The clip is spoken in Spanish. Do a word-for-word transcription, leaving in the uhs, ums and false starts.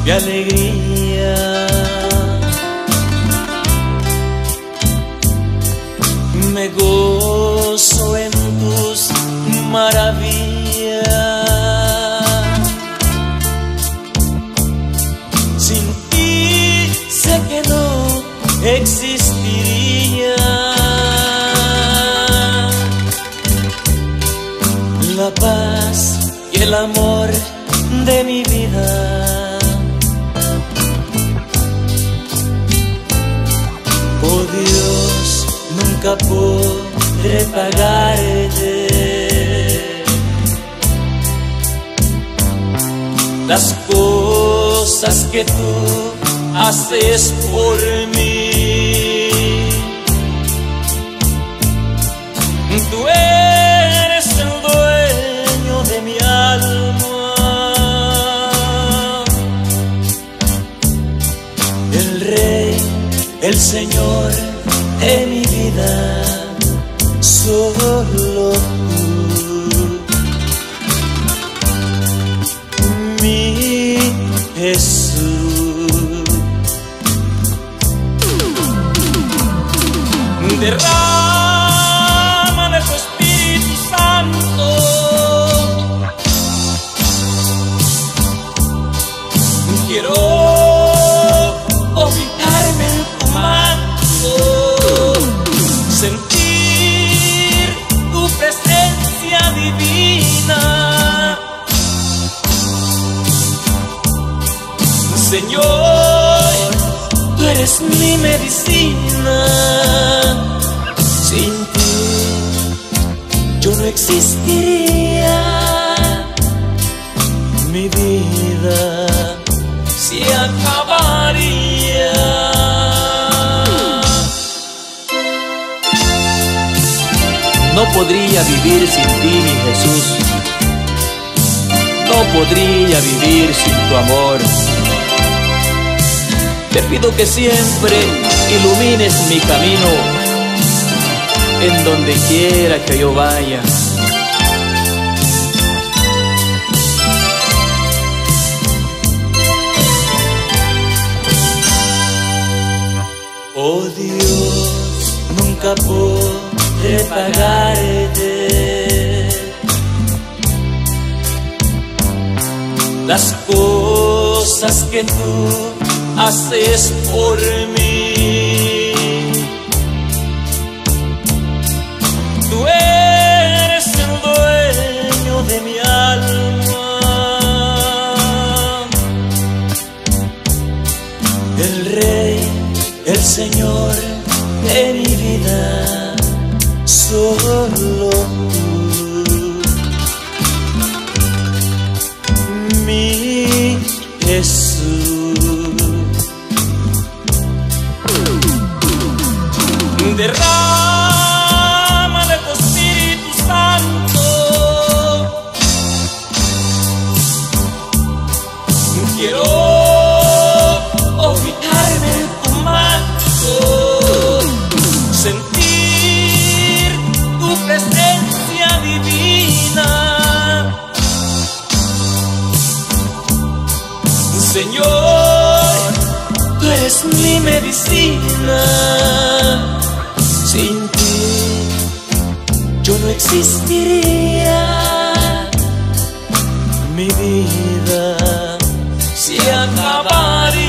mi alegría. Me gozo en tus maravillas. Sin ti sé que no existiría. La paz y el amor de mi vida. Oh Dios, nunca podré pagarte las cosas que tú haces por mí. Tú eres el dueño de mi alma, el Rey, el Señor de mi vida, solo tú, mi Jesús. Derrama de tu Espíritu Santo, quiero ubicarme en tu manto, sentir tu presencia divina. Señor, tú eres mi medicina. Sin ti yo no existiría. Mi vida se acabaría. No podría vivir sin ti, mi Jesús. No podría vivir sin tu amor. Te pido que siempre ilumines mi camino en donde quiera que yo vaya. Oh Dios, nunca podré pagarte las cosas que tú haces por mí. Tú eres el dueño de mi alma, el Rey, el Señor de mi vida, solo tú, mi Jesús. Derrama de tu Espíritu Santo, quiero ubicarme en tu manto, sentir tu presencia divina. Señor, tú eres mi medicina. Sin ti yo no existiría. Mi vida se acabaría.